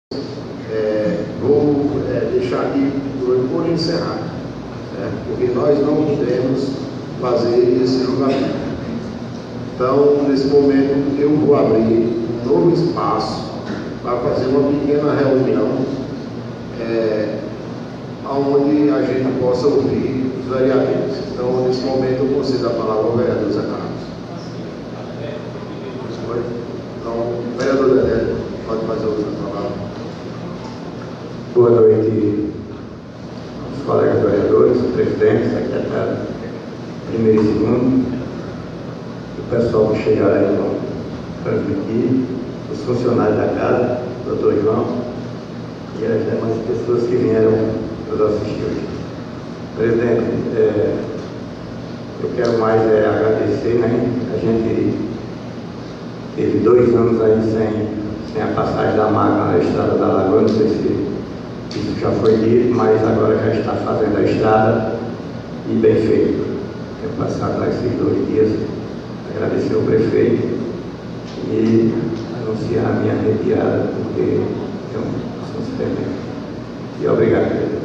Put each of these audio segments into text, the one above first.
Vou deixar aqui por encerrar, porque nós não podemos fazer esse julgamento. Então, nesse momento, eu vou abrir um novo espaço para fazer uma pequena reunião, onde a gente possa ouvir os vereadores. Então, nesse momento, eu concedo a palavra ao vereador Zé Carlos. Então, vereador Dedé, pode fazer a outra palavra. Boa noite aos colegas vereadores, presidente, secretário, primeiro e segundo, o pessoal que chegaram aí vão transmitir, os funcionários da casa, o doutor João e as demais pessoas que vieram nos assistir hoje. Presidente, eu quero mais agradecer, né? A gente teve 2 anos aí sem a passagem da máquina na estrada da Lagoa, não sei se isso já foi dito, mas agora já está fazendo a estrada e bem feito. Tenho passado lá esses 2 dias, agradecer ao prefeito e anunciar a minha retirada, porque é um assunto tremendo. E obrigado, presidente.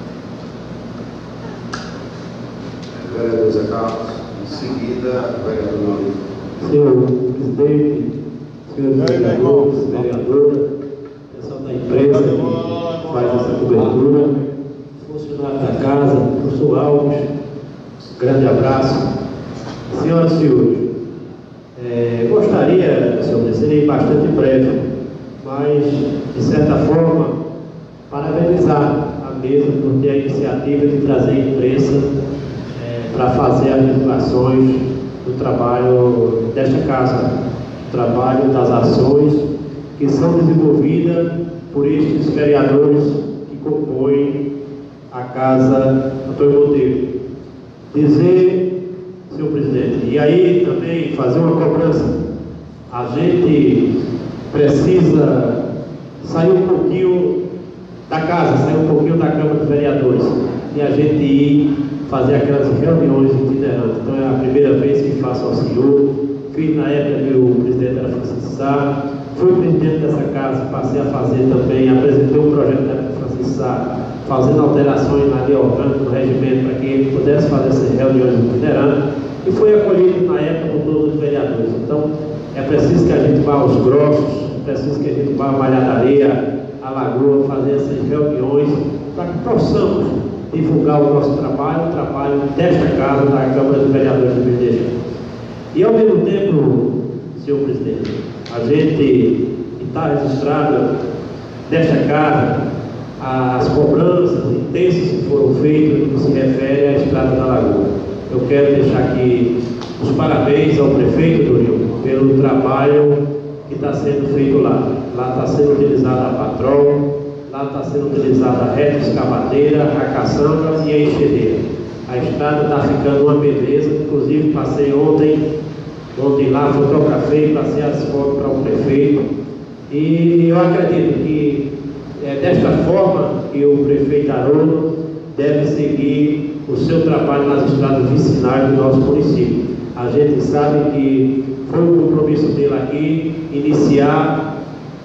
Vereador Zé Carlos, em seguida, vereador. Senhor presidente, senhores vereadores, vereadora, pessoal da empresa que faz essa cobertura, funcionário da casa, professor Alves, grande abraço. Senhoras e senhores, gostaria, senhor presidente, seria bastante breve, mas, de certa forma, parabenizar a mesa por ter a iniciativa de trazer a imprensa para fazer as divulgações do trabalho desta casa, do trabalho das ações que são desenvolvidas por estes vereadores que compõem a Casa Antônio Monteiro. Dizer, senhor presidente, e aí também fazer uma cobrança, a gente precisa sair um pouquinho da casa, sair um pouquinho da Câmara dos Vereadores e a gente ir fazer aquelas reuniões itinerantes. Então é a primeira vez que faço ao senhor, fiz na época que o presidente era Francisco Sá, fui presidente dessa casa, passei a fazer também, apresentei um projeto da Francisco Sá, fazendo alterações na lei orgânica do regimento para que ele pudesse fazer essas reuniões itinerantes, e foi acolhido na época por todos os vereadores. Então é preciso que a gente vá aos grossos, é preciso que a gente vá à Malhadaria, à Lagoa, fazer essas reuniões para que possamos divulgar o nosso trabalho, o trabalho desta casa, da Câmara dos Vereadores do BDG. E ao mesmo tempo, senhor presidente, a gente está registrado desta casa as cobranças intensas que foram feitas no que se refere à Estrada da Lagoa. Eu quero deixar aqui os parabéns ao prefeito do Rio pelo trabalho que está sendo feito lá. Lá está sendo utilizada a patrol, lá está sendo utilizada a reta escavadeira, a caçamba e a enxadeira. A estrada está ficando uma beleza, inclusive passei ontem lá, fotografei, passei as fotos para o prefeito. E eu acredito que é desta forma que o prefeito Haroldo deve seguir o seu trabalho nas estradas vicinais do nosso município. A gente sabe que foi um compromisso dele aqui iniciar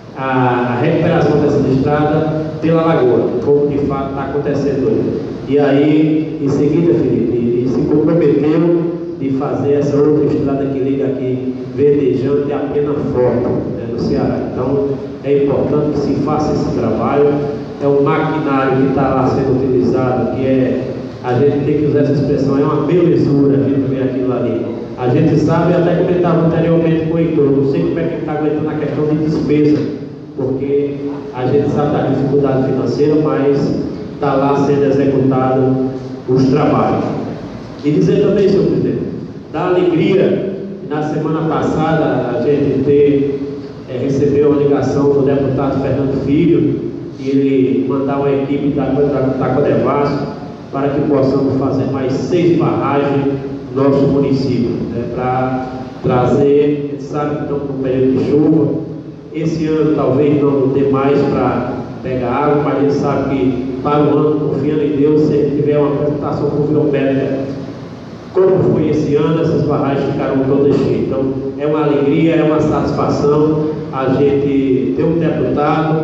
a recuperação dessa estrada pela Lagoa, como de fato está acontecendo hoje. E aí, em seguida, Felipe, ele se comprometeu de fazer essa outra estrada que liga aqui Verdejante a Pena Forte, no Ceará. Então, é importante que se faça esse trabalho. É um maquinário que está lá sendo utilizado, que a gente tem que usar essa expressão, é uma belezura ver aquilo ali. A gente sabe, até comentava anteriormente com o Heitor, não sei como é que ele está aguentando a questão de despesa, porque a gente sabe da dificuldade financeira, mas está lá sendo executado os trabalhos. E dizer também, senhor presidente, da alegria, na semana passada a gente recebeu uma ligação do deputado Fernando Filho, e ele mandar uma equipe da Codevasco para que possamos fazer mais 6 barragens no nosso município, para trazer, a gente sabe que estamos no período de chuva. Esse ano talvez não dê mais para pegar água, mas a gente sabe que para o ano, confiando em Deus, se ele tiver uma apresentação pluviométrica, como foi esse ano, essas barragens ficaram todas cheias. Então é uma alegria, é uma satisfação a gente ter um deputado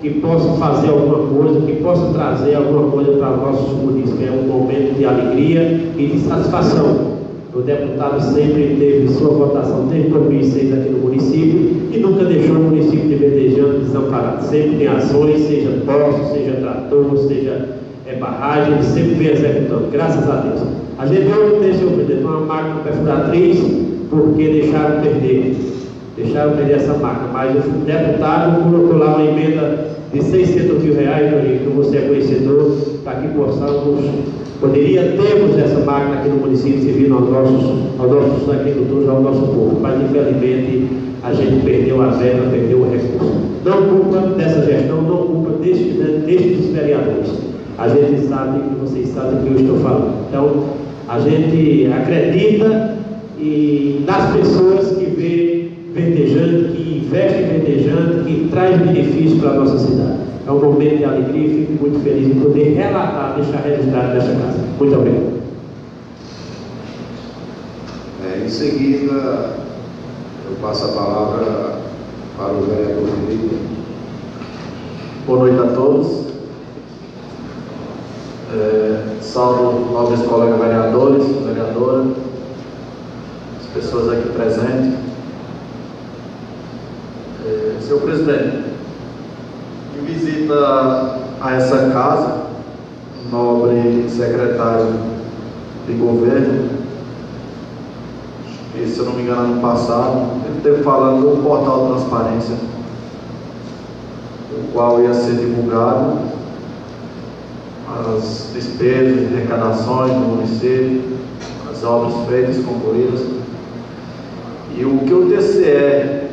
que possam fazer alguma coisa, que possam trazer alguma coisa para os nossos munícipes. É um momento de alegria e de satisfação. O deputado sempre teve sua votação desde 2006 aqui no município e nunca deixou o município de Verdejano desamparado. Sempre tem ações, seja posto, seja trator, seja barragem, ele sempre vem executando, graças a Deus. A gente viu nesse presidente uma máquina perfuratriz porque deixaram perder essa máquina, mas o deputado colocou lá uma emenda de 600 mil reais, que você é conhecedor, para que termos essa máquina aqui no município, servindo aos nossos agricultores, ao nosso povo, mas infelizmente a gente perdeu a verba, perdeu o recurso. Não culpa dessa gestão, não culpa destes vereadores. A gente sabe que vocês sabem o que eu estou falando. Então, a gente acredita nas pessoas que vê Verdejante, que investe em Verdejante, que traz benefícios para a nossa cidade. É um momento de alegria e fico muito feliz em poder relatar, deixar registrado nesta casa. Muito obrigado. Em seguida, eu passo a palavra para o vereador Felipe. Boa noite a todos. Salve nobres colegas vereadores, vereadoras, as pessoas aqui presentes. Senhor presidente, em visita a essa casa, nobre secretário de governo, que, se eu não me engano, ano passado, ele esteve falando do portal de transparência, o qual ia ser divulgado as despesas e arrecadações do município, as obras feitas, concluídas. E o que o TCE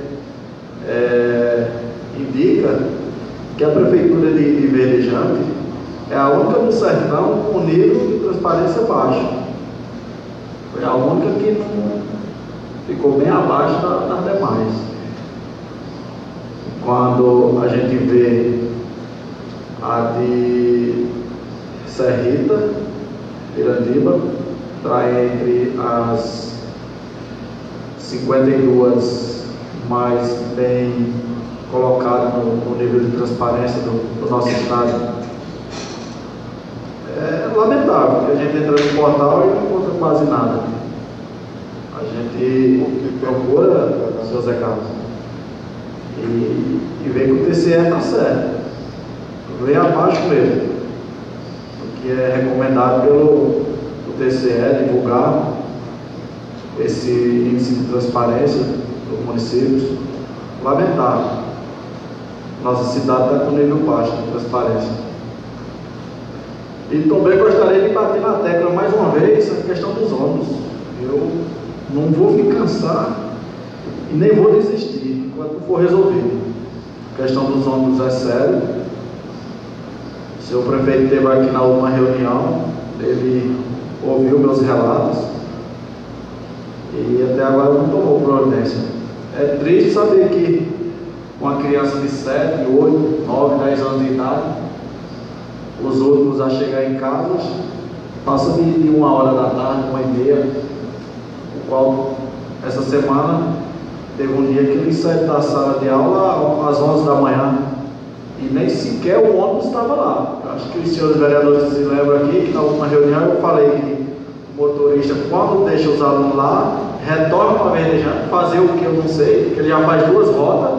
indica que a prefeitura de Verdejante é a única do sertão com nível de transparência baixo. Foi a única que não ficou bem abaixo das demais. Quando a gente vê a de Serrita, Irandiba, está entre as 52 mais bem colocado no nível de transparência do nosso estado. É lamentável, porque a gente entra no portal e não encontra quase nada. A gente procura, seu Zé Carlos, e vê que o TCE está certo. Vem abaixo mesmo, o que é recomendado pelo TCE divulgar esse índice de transparência dos municípios. Lamentável. Nossa cidade está com nível baixo de transparência. E também gostaria de bater na tecla mais uma vez a questão dos ônibus. Eu não vou me cansar e nem vou desistir enquanto não for resolvido. A questão dos ônibus é séria. O senhor prefeito esteve aqui na última reunião, ele ouviu meus relatos e até agora não tomou providência. É triste saber que uma criança de 7, 8, 9, 10 anos de idade, os últimos a chegar em casa, passa de 1 hora da tarde, 1h30, o qual essa semana teve um dia que ele saiu da sala de aula às 11 da manhã e nem sequer o ônibus estava lá. Acho que os senhores vereadores se lembram aqui que na última reunião eu falei que o motorista, quando deixa os alunos lá, retorna para Verdejante, fazer o que eu não sei, porque ele já faz 2 rotas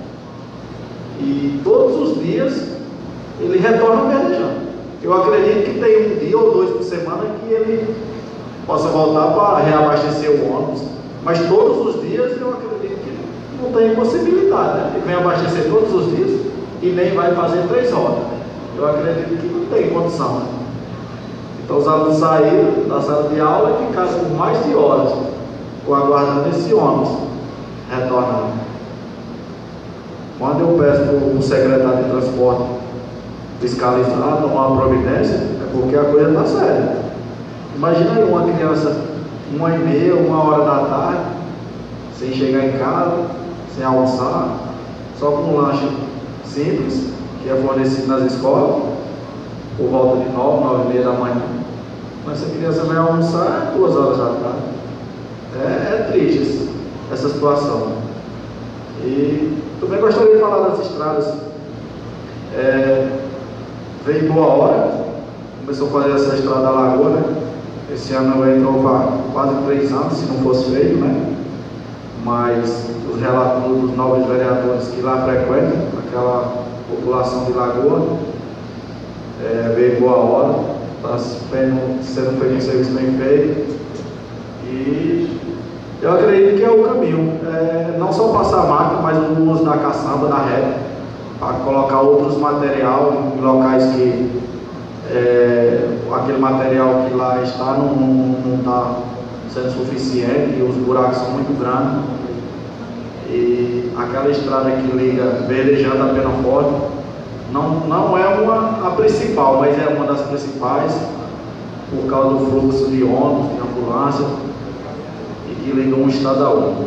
e todos os dias ele retorna para Verdejante. Eu acredito que tem 1 dia ou 2 por semana que ele possa voltar para reabastecer o ônibus, mas todos os dias eu acredito que não tem possibilidade, né? Ele vem abastecer todos os dias e nem vai fazer 3 rotas. Eu acredito que não tem condição, né? Então os alunos saíram da sala de aula e ficaram por mais de horas aguardando esse ônibus retornar. Quando eu peço para o secretário de transporte fiscalizar, tomar uma providência, é porque a coisa está séria. Imagina aí uma criança 1h30, 1h da tarde, sem chegar em casa, sem almoçar, só com um lanche simples, que é fornecido nas escolas, por volta de 9, 9h30 da manhã. Mas se a criança vai almoçar, é 2 horas da tarde. É triste essa situação. E também gostaria de falar das estradas. veio boa hora, começou a fazer essa estrada da Lagoa, né? Esse ano entrou para quase 3 anos, se não fosse feito, né? Mas os relatos dos nobres vereadores que lá frequentam, aquela população de Lagoa, veio boa hora, está sendo feito um serviço bem feito, e eu acredito que é o caminho, não só passar a máquina, mas o uso da caçamba, da reta, para colocar outros materiais em locais que aquele material que lá está não está sendo suficiente, e os buracos são muito grandes, e aquela estrada que liga Verdejando a Penaforte não é a principal, mas é uma das principais, por causa do fluxo de ônibus, de ambulância, e que liga um estado a outro.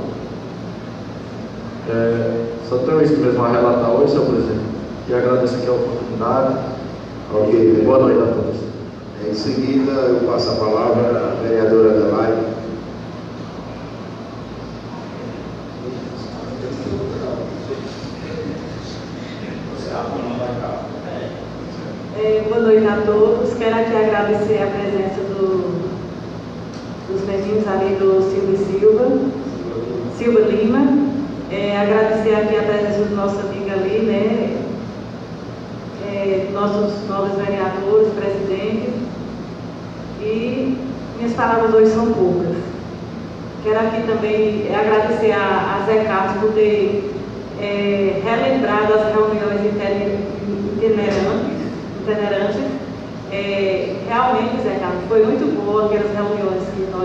Só tenho isso mesmo a relatar hoje, senhor presidente, e agradeço aqui a oportunidade. Ok, boa noite a todos. Em seguida, eu passo a palavra à vereadora Adelaide. Boa noite a todos. Quero aqui agradecer a presença dos meninos ali do Silva Lima. Agradecer aqui a presença do nosso amigo ali, né? Nossos novos vereadores, presidente. E minhas palavras hoje são poucas. Quero aqui também agradecer a Zé Carlos por ter relembrado as reuniões itinerantes. Realmente, Zé Carlos, foi muito boa aquelas reuniões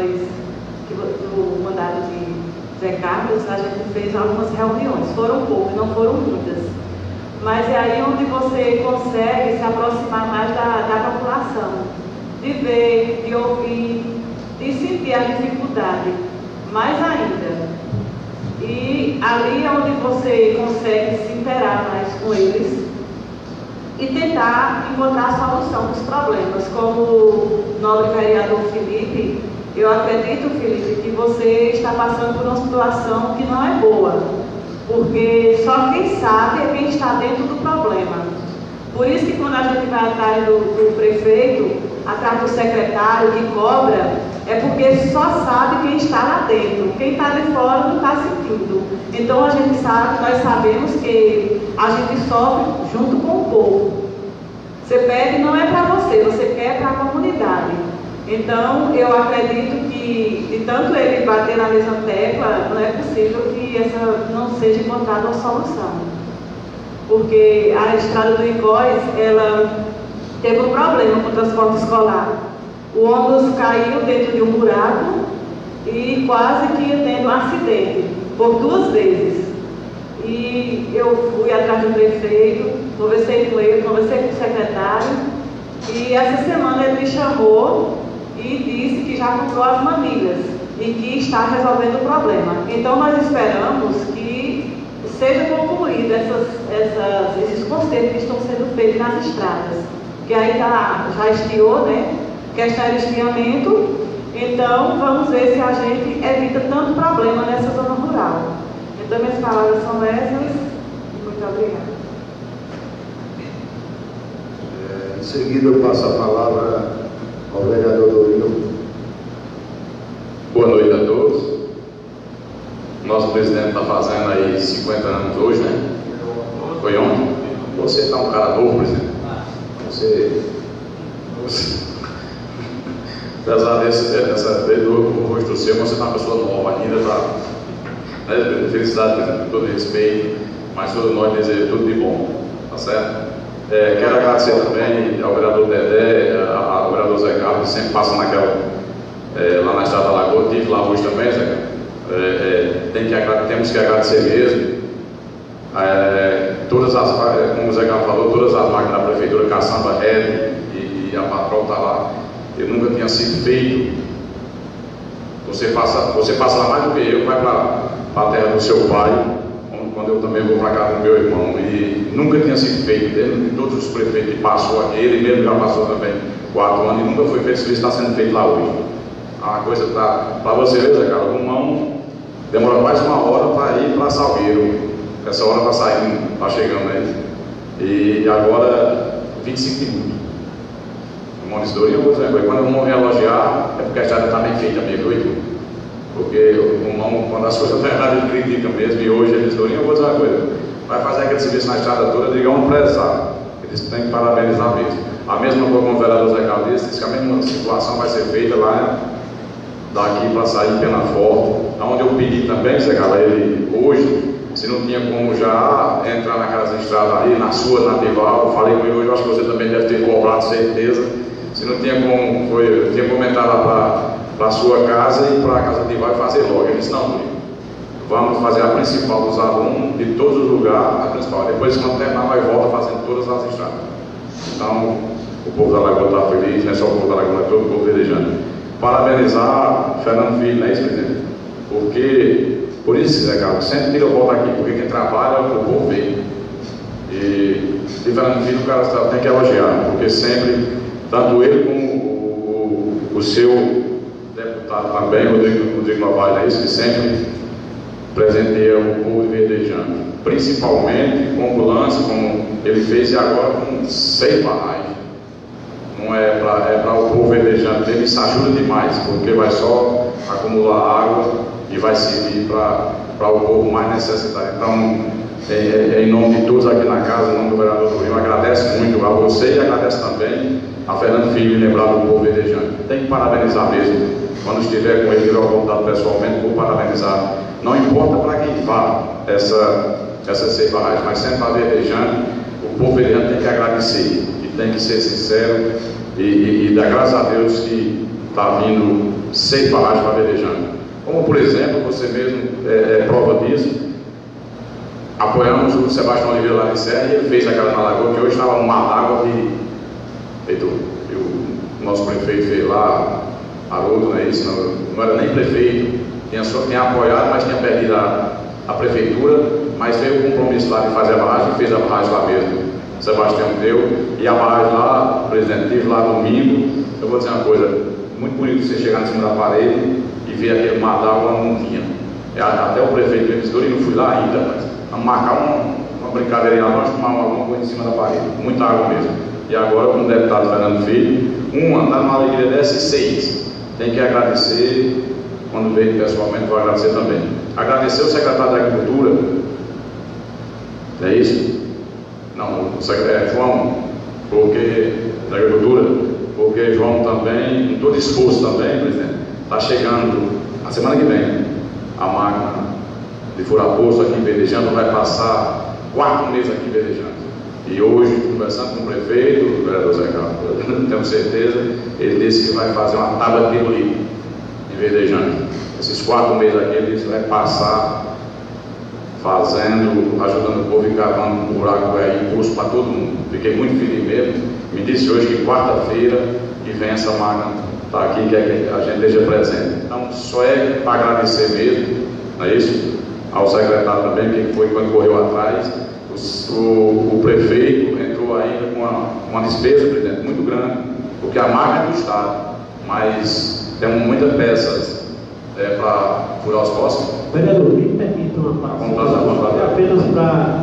do mandato de Zé Carlos. A gente fez algumas reuniões, foram poucas, não foram muitas, mas é aí onde você consegue se aproximar mais da população, de ver, de ouvir, de sentir a dificuldade, mais ainda. E ali é onde você consegue se interar mais com eles e tentar encontrar a solução dos problemas. Como o nobre vereador Felipe, eu acredito, Felipe, que você está passando por uma situação que não é boa, porque só quem sabe é quem está dentro do problema. Por isso que quando a gente vai atrás do prefeito, atrás do secretário que cobra, é porque só sabe quem está lá dentro, quem está de fora não está sentindo. Então a gente sabe, nós sabemos que a gente sofre junto com o povo. Você pede não é para você quer para a comunidade. Então eu acredito que, de tanto ele bater na mesma tecla, não é possível que essa não seja encontrada uma solução. Porque a estrada do Icós, ela teve um problema com o transporte escolar. O ônibus caiu dentro de um buraco e quase que tendo um acidente, por 2 vezes. E eu fui atrás do prefeito, conversei com ele, conversei com o secretário, e essa semana ele me chamou e disse que já comprou as manilhas e que está resolvendo o problema. Então nós esperamos que seja concluído esses consertos que estão sendo feitos nas estradas, que aí já estiou, né? Questão de esfriamento. Então vamos ver se a gente evita tanto problema nessa zona rural. Então minhas palavras são essas. Muito obrigada. Em seguida eu passo a palavra ao vereador Dorino. Boa noite a todos. Nosso presidente está fazendo aí 50 anos hoje, né? Foi ontem. Você está um cara novo, presidente. Você apesar desde o rosto do seu, você está uma pessoa nova ainda, tá? Né? Felicidade, presidente, com todo respeito, mas todos nós desejamos tudo de bom, tá certo? Quero agradecer também ao vereador Dedé, ao vereador Zé Carlos, que sempre passa naquela, lá na Estrada da Lagoa. Tive lá hoje também, Zé Carlos. Temos que agradecer mesmo. Todas as, como o Zé Carlos falou, todas as máquinas da prefeitura, caçamba, rede e a patrol está lá. Eu nunca tinha sido feito. Você passa lá mais do que eu, vai para a terra do seu pai, quando eu também vou para casa do meu irmão, e nunca tinha sido feito, de todos os prefeitos que passou aqui, ele mesmo já passou também 4 anos, e nunca foi feito, isso está sendo feito lá hoje. A coisa está, para você ver, Zé Carlos, um mão demora quase 1 hora para ir para Salgueiro, essa hora está saindo, está chegando aí, e agora 25 minutos. O Maurício Dorinho, eu vou dizer, quando eu vou me elogiar, é porque a estrada está bem feita mesmo, viu? Porque o irmão, quando as coisas estão erradas, ele critica mesmo, e hoje ele diz, Dorinho, eu vou dizer uma coisa, vai fazer aquele serviço na estrada toda, diga um empresário. Ele disse que tem que parabenizar mesmo. A mesma coisa com o vereador Zé Caldeira, disse que a mesma situação vai ser feita lá daqui para sair em Pena Forte, onde eu pedi também, Zé Caldeira, ele hoje, se não tinha como já entrar naquelas estradas ali, na sua, na Tival, eu falei com ele hoje, eu acho que você também deve ter cobrado, certeza. Se não tinha como, eu tinha comentado lá para a sua casa e para a casa de Tival e fazer logo. Ele disse, não, vamos fazer a principal dos alunos, de todos os lugares, a principal. Depois, quando terminar, vai volta fazendo todas as estradas. Então, o povo da Lagoa está feliz, não é só o povo da Lagoa, é todo o povo velejante. Parabenizar Fernando Filho, não é isso, presidente? Porque, por isso, Zé Carlos, sempre tira a volta aqui, porque quem trabalha, o povo vê. E Fernando Filho, o cara tem que elogiar, porque sempre, tanto ele como o seu deputado também, Rodrigo Novaes, é isso, que sempre presenteia o povo verdejante, principalmente com ambulância, como ele fez, e agora com 6 barragens. Não é para o povo verdejante dele, isso ajuda demais, porque vai só acumular água e vai servir para o povo mais necessitado. Então, em nome de todos aqui na casa, em nome do vereador Dorinho, agradeço muito a você e agradeço também a Fernando Filho lembrar do povo verdejante. Tem que parabenizar mesmo. Quando estiver com ele, tiver a oportunidade pessoalmente, vou parabenizar. Não importa para quem vá essas 6 barragens, mas sempre para verdejante, o povo verdejante tem que agradecer e tem que ser sincero e dar graças a Deus que está vindo 6 barragens para verdejante. Como, por exemplo, você mesmo é prova disso, apoiamos o Sebastião Oliveira lá em Serra e ele fez aquela na Lagoa, que hoje estava uma água que o nosso prefeito fez lá, Haroldo, não é isso? Não era nem prefeito, tinha apoiado, mas tinha perdido a prefeitura, mas veio o compromisso lá de fazer a barragem e fez a barragem lá mesmo. O Sebastião deu, e a barragem lá, o presidente teve lá domingo. Eu vou dizer uma coisa, muito bonito você chegar em cima da parede e ver aquele mar d'água, não tinha. Até o prefeito me disse, eu não fui lá ainda, mas vamos marcar uma brincadeirinha lá, nós tomar alguma coisa em cima da parede, muita água mesmo. E agora, com o deputado Fernando Filho, andar numa alegria dessa e 6. Tem que agradecer, quando veio pessoalmente, vou agradecer também. Agradecer o secretário da Agricultura, é isso? Não, o secretário João, porque da Agricultura, porque João também, com todo esforço também, presidente, está chegando a semana que vem a máquina de furar poço aqui em Verdejante, vai passar 4 meses aqui em Verdejante. E hoje, conversando com o prefeito, o vereador Zé Carlos, tenho certeza, ele disse que vai fazer uma tábua de pirulito em Verdejante. Esses 4 meses aqui, ele disse que vai passar fazendo, ajudando o povo e cavando um buraco aí, impulso para todo mundo. Fiquei muito feliz mesmo. Me disse hoje que quarta-feira que vem essa máquina está aqui, quer que a gente esteja presente. Então, só é para agradecer mesmo, não é isso? Ao secretário também, que foi quando correu atrás. O prefeito entrou ainda com uma despesa, presidente, muito grande, porque a máquina é do Estado, mas temos muitas peças para furar os postos. Vereador, me permita uma parte, apenas para...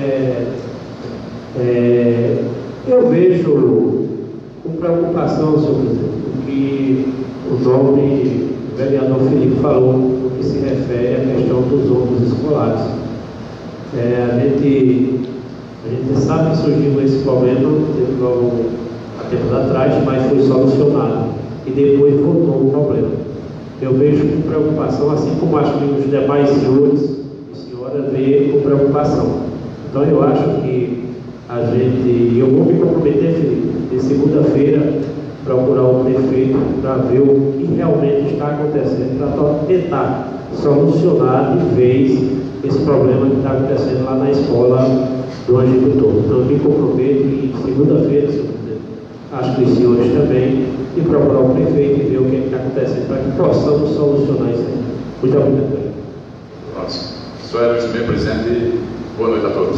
eu vejo com preocupação, senhor presidente, o que o nobre vereador Felipe falou, no que se refere à questão dos ônibus escolares. A gente sabe que surgiu esse problema há tempos atrás, mas foi solucionado e depois voltou o problema. Eu vejo com preocupação, assim como acho que os demais senhores e senhoras veem com preocupação. Então eu acho que eu vou me comprometer, Felipe, de segunda-feira procurar o prefeito para ver o que realmente está acontecendo, para tentar solucionar de vez esse problema que está acontecendo lá na escola do agricultor. Então eu me comprometo em segunda-feira, senhor presidente, acho que os senhores também, de procurar o prefeito e ver o que está acontecendo para que possamos solucionar isso aí. Muito obrigado. Sou Luiz Meio, presidente. Boa noite a todos.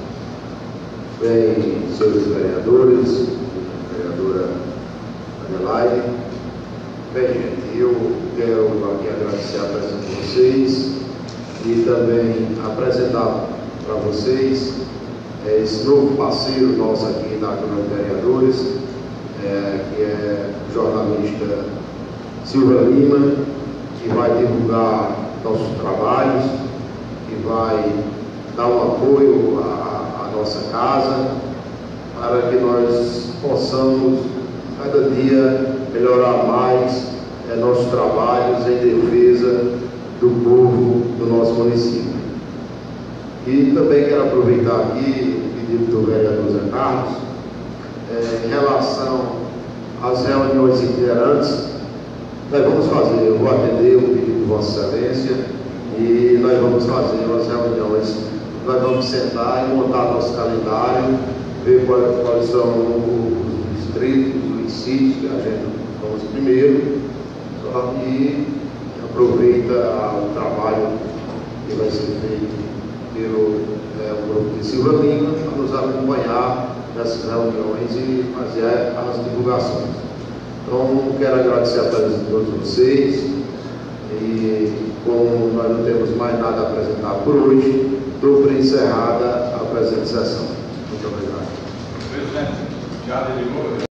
Bem, senhores vereadores, vereadora Adelaide. Bem, gente, eu quero aqui agradecer a presença de vocês e também apresentar para vocês esse novo parceiro nosso aqui na Câmara de Vereadores, que é o jornalista Silva Lima, que vai divulgar nossos trabalhos, que vai dar um apoio à nossa casa, para que nós possamos, cada dia, melhorar mais nossos trabalhos em defesa do povo do nosso município. E também quero aproveitar aqui o pedido do vereador Zé Carlos, em relação às reuniões itinerantes. Nós vamos fazer, eu vou atender o pedido de Vossa Excelência, e nós vamos fazer umas reuniões, nós vamos sentar e montar nosso calendário, ver quais são os distritos, os sítios que a gente vamos primeiro, e aproveita o trabalho que vai ser feito pelo grupo de Silva Lima para nos acompanhar nessas reuniões e fazer as divulgações. Então, quero agradecer a presença de todos vocês e, como nós não temos mais nada a apresentar por hoje, dou por encerrada a presente sessão. Muito obrigado. Presidente, já derivou?